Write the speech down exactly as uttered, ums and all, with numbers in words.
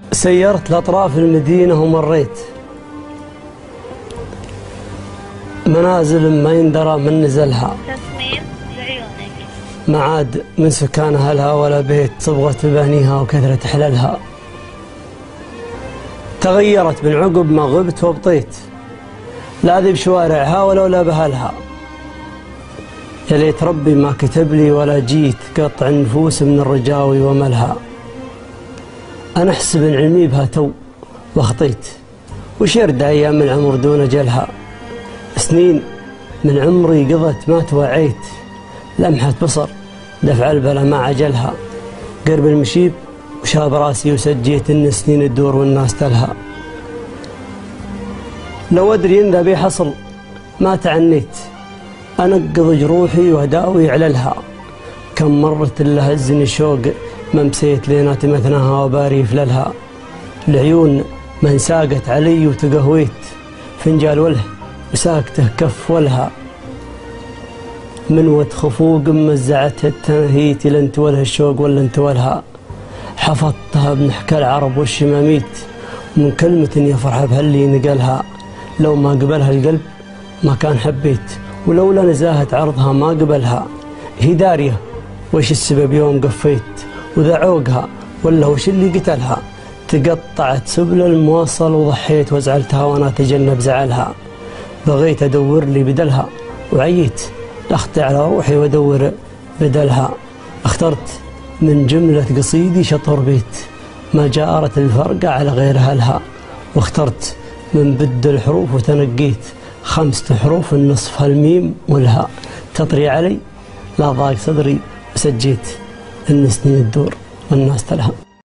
سيرت لأطراف المدينة ومريت منازل ما يندرى من نزلها، تصميم لعيونك، ما عاد من سكان أهلها ولا بيت صبغة بانيها وكثرة حللها. تغيرت من عقب ما غبت وبطيت، لا ذي بشوارعها ولا ولا بأهلها. يا ليت ربي ما كتب لي ولا جيت قطع النفوس من الرجاوي وملها. أنا أحسب إن علمي بها تو وخطيت، وش يرد أيام العمر دون أجلها. سنين من عمري قضت ما توعيت، لمحة بصر دفع البلا ما عجلها. قرب المشيب وشاب راسي وسجيت إن سنين تدور والناس تلها. لو أدري إن ذا بي حصل ما تعنيت، أنقض جروحي وأداوي عللها. كم مرت إلا هزني شوق ما مسيت لينات مثناها وباري فللها. العيون من ساقت علي وتقهويت، فنجال وله وساكته كف ولها. من وت خفوق مزعتها التنهيت لنت وله الشوق ولا انت ولها. حفظتها بنحكى العرب والشماميت، من كلمة يفرح بها اللي نقلها. لو ما قبلها القلب ما كان حبيت، ولولا نزاهة عرضها ما قبلها. هي دارية وش السبب يوم قفيت، وذا عوقها ولا وش اللي قتلها. تقطعت سبل المواصل وضحيت وزعلتها وانا اتجنب زعلها. بغيت ادور لي بدلها وعييت، اخطي على روحي وادور بدلها. اخترت من جملة قصيدي شطر بيت، ما جارت الفرقة على غير أهلها. واخترت من بد الحروف وتنقيت، خمسة حروف النصف الميم والهاء. تطري علي لا ضاق صدري وسجيت، إن سنين الدور والناس تلها.